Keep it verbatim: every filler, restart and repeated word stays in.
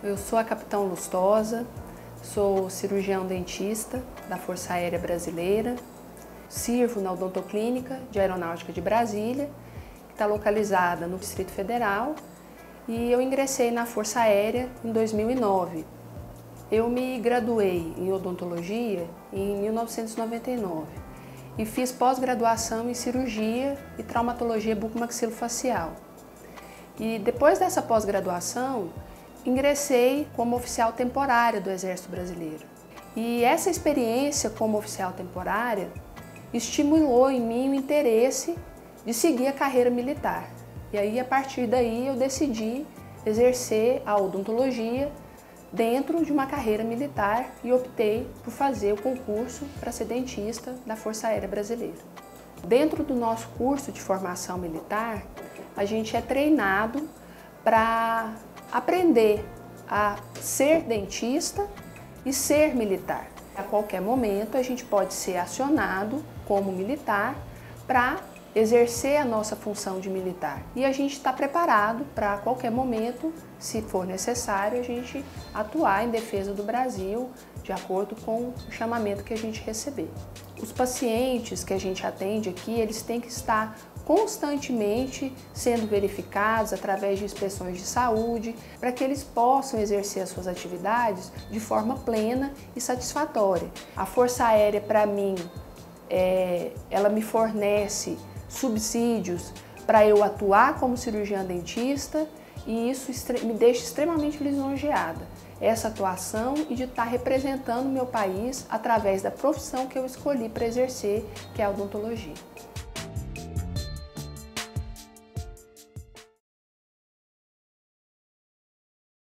Eu sou a Capitão Lustosa, sou cirurgião dentista da Força Aérea Brasileira, sirvo na Odontoclínica de Aeronáutica de Brasília, que está localizada no Distrito Federal, e eu ingressei na Força Aérea em dois mil e nove. Eu me graduei em odontologia em mil novecentos e noventa e nove e fiz pós-graduação em cirurgia e traumatologia bucomaxilofacial. E depois dessa pós-graduação, ingressei como oficial temporária do Exército Brasileiro. E essa experiência como oficial temporária estimulou em mim o interesse de seguir a carreira militar. E aí, a partir daí, eu decidi exercer a odontologia dentro de uma carreira militar e optei por fazer o concurso para ser dentista da Força Aérea Brasileira. Dentro do nosso curso de formação militar, a gente é treinado para aprender a ser dentista e ser militar. A qualquer momento a gente pode ser acionado como militar para exercer a nossa função de militar. E a gente está preparado para a qualquer momento, se for necessário, a gente atuar em defesa do Brasil de acordo com o chamamento que a gente receber. Os pacientes que a gente atende aqui, eles têm que estar constantemente sendo verificados através de inspeções de saúde, para que eles possam exercer as suas atividades de forma plena e satisfatória. A Força Aérea, para mim, é, ela me fornece subsídios para eu atuar como cirurgiã dentista, e isso me deixa extremamente lisonjeada, essa atuação e de estar representando o meu país através da profissão que eu escolhi para exercer, que é a odontologia.